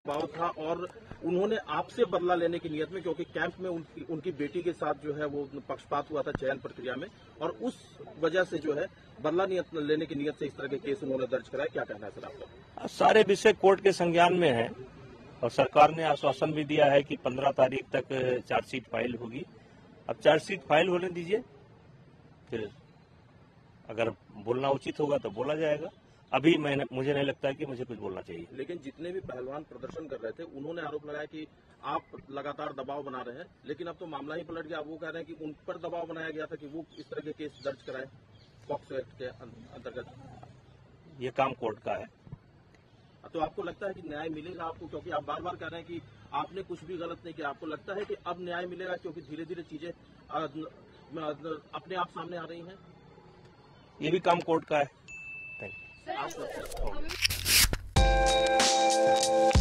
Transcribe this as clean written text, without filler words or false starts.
दबाव था और उन्होंने आपसे बदला लेने की नियत में, क्योंकि कैंप में उनकी बेटी के साथ जो है वो पक्षपात हुआ था चयन प्रक्रिया में, और उस वजह से जो है बदला लेने की नियत से इस तरह के केस उन्होंने दर्ज कराया। क्या कहना है सर आपका? सारे विषय कोर्ट के संज्ञान में है और सरकार ने आश्वासन भी दिया है कि 15 तारीख तक चार्जशीट फाइल होगी। अब चार्जशीट फाइल होने दीजिए, फिर अगर बोलना उचित होगा तो बोला जाएगा। अभी मुझे नहीं लगता है कि मुझे कुछ बोलना चाहिए। लेकिन जितने भी पहलवान प्रदर्शन कर रहे थे उन्होंने आरोप लगाया कि आप लगातार दबाव बना रहे हैं, लेकिन अब तो मामला ही पलट गया। वो कह रहे हैं कि उन पर दबाव बनाया गया था कि वो इस तरह के केस दर्ज कराए पॉक्सो एक्ट के अंतर्गत। ये काम कोर्ट का है। तो आपको लगता है कि न्याय मिलेगा आपको, क्योंकि आप बार बार कह रहे हैं कि आपने कुछ भी गलत नहीं किया? आपको लगता है कि अब न्याय मिलेगा क्योंकि धीरे धीरे चीजें अपने आप सामने आ रही हैं? ये भी काम कोर्ट का है। Thank you.